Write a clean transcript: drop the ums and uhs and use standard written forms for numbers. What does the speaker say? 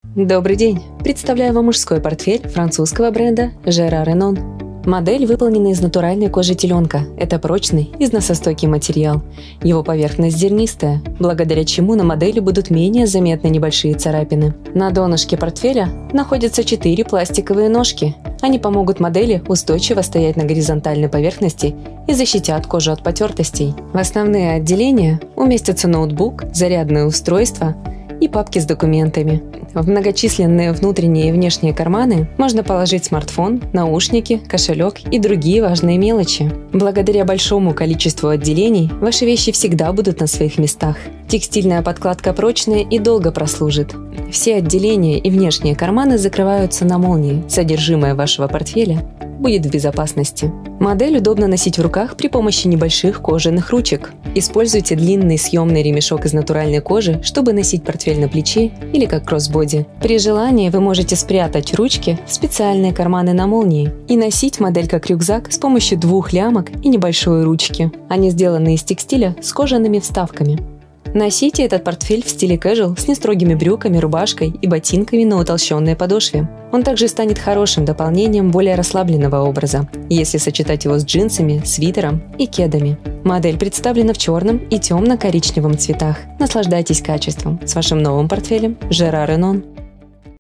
Добрый день! Представляю вам мужской портфель французского бренда Gérard Renon. Модель выполнена из натуральной кожи теленка. Это прочный, износостойкий материал. Его поверхность зернистая, благодаря чему на модели будут менее заметны небольшие царапины. На донышке портфеля находятся 4 пластиковые ножки. Они помогут модели устойчиво стоять на горизонтальной поверхности и защитят кожу от потертостей. В основные отделения уместятся ноутбук, зарядное устройство и папки с документами. В многочисленные внутренние и внешние карманы можно положить смартфон, наушники, кошелек и другие важные мелочи. Благодаря большому количеству отделений ваши вещи всегда будут на своих местах. Текстильная подкладка прочная и долго прослужит. Все отделения и внешние карманы закрываются на молнии. Содержимое вашего портфеля будет в безопасности. Модель удобно носить в руках при помощи небольших кожаных ручек. Используйте длинный съемный ремешок из натуральной кожи, чтобы носить портфель на плече или как кроссбоди. При желании вы можете спрятать ручки в специальные карманы на молнии и носить модель как рюкзак с помощью 2 лямок и небольшой ручки. Они сделаны из текстиля с кожаными вставками. Носите этот портфель в стиле casual с нестрогими брюками, рубашкой и ботинками на утолщенной подошве. Он также станет хорошим дополнением более расслабленного образа, если сочетать его с джинсами, свитером и кедами. Модель представлена в черном и темно-коричневом цветах. Наслаждайтесь качеством с вашим новым портфелем Gérard Renon.